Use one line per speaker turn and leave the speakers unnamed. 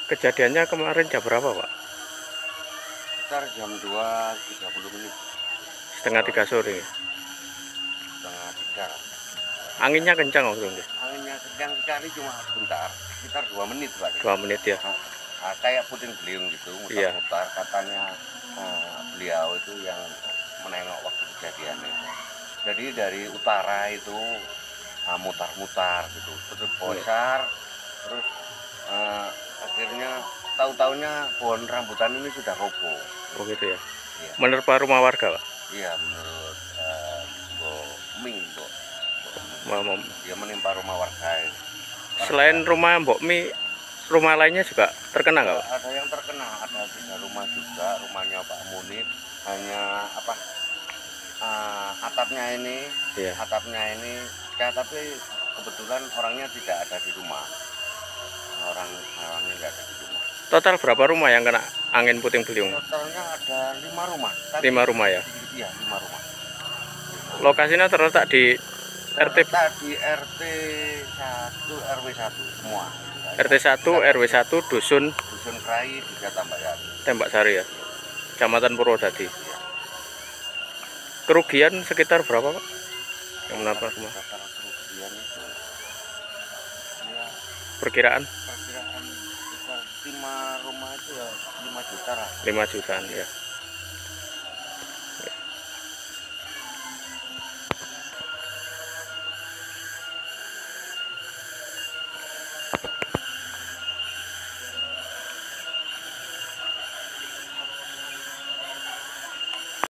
Kejadiannya kemarin jam berapa, Pak?
Sekitar jam 2.30 menit.
Setengah 3 sore.
Setengah 3.
Anginnya kencang waktu itu?
Anginnya kencang sekali, cuma sebentar. Sekitar 2 menit, Pak.
2 menit ya?
Kayak puting beliung gitu,
Iya.
mutar-mutar. Katanya beliau itu yang menengok waktu kejadian itu. Jadi dari utara itu mutar-mutar gitu, terus bocor, terus akhirnya tahu-taunya pohon rambutan ini sudah roboh.
Oh gitu ya?
Iya.
Menerpa rumah warga, Pak?
Iya, menurut Mbok Ming,
Mau.
dia menimpa rumah warga.
Selain rumah Mbok Mi, rumah lainnya juga terkena nggak, Pak?
Ada yang terkena, ada 3 rumah juga. Rumahnya Pak Munib, hanya atapnya ini,
Iya.
ya, tapi kebetulan orangnya tidak ada di rumah. Orangnya nggak ada di rumah.
Total berapa rumah yang kena angin puting beliung?
Totalnya ada 5 rumah.
5 rumah ya?
Iya, 5 rumah.
Lokasinya terletak di
Terletak di RT 1 RW 1 semua.
RT 1 RW 1 Dusun
Krai, Desa
Tembak Sari ya? Kecamatan Purwodadi.
Iya.
Kerugian sekitar berapa, Pak? Yang menabrak rumah?
Total kerugian itu ya,
Perkiraan
sekitar 5 rumah itu ya 5 juta lah.
5 jutaan ya.